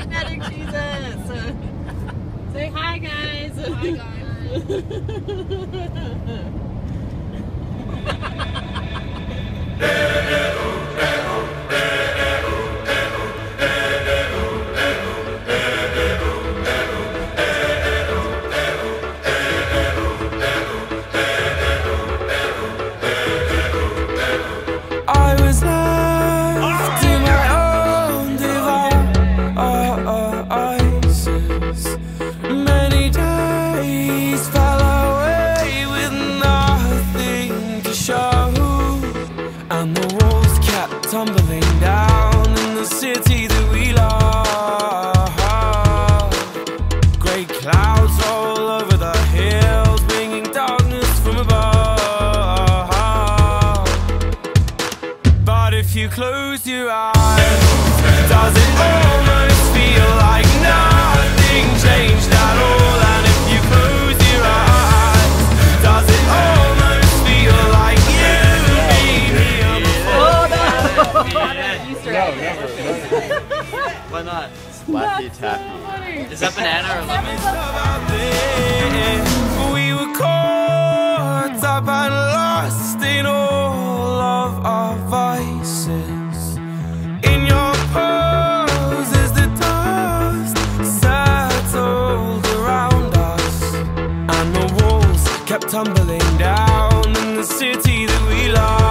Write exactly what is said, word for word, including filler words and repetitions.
Magnetic Jesus. Say hi, guys. Hi, guys. I was left to my own devices. Many days fell away with nothing to show, and the walls kept tumbling down in the city that we love. Grey clouds all over the hills, bringing darkness from above. But if you close your eyes, does it almost feel like nothing changed at all? And if you close your eyes, does it almost feel like you've been here before? Oh no! Easter egg. Why not? Laffy taffy. Is that banana or lemon? We were caught up and lost in all of our vices. In your pose as the dust settled around us, and the walls kept tumbling down in the city that we love.